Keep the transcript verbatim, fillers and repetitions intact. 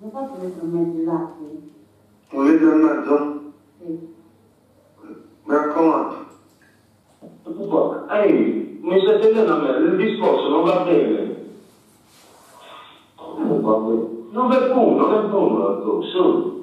Non posso un litro e mezzo di latte? Un litro e mezzo? Sì. Mi raccomando. Ehi, mi stai sentendo a me? Il discorso non va bene. Non va bene. Non è buono, non è buono, su.